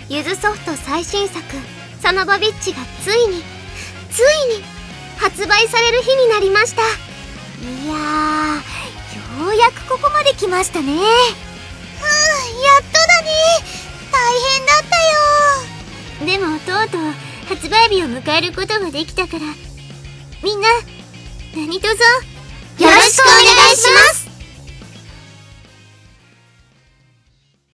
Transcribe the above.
ゆずソフト最新作サノバビッチがついに発売される日になりました。いやー、ようやくここまで来ましたね。やっとだね。大変だったよ。でもとうとう発売日を迎えることができたから、みんな何卒よろしくお願いします。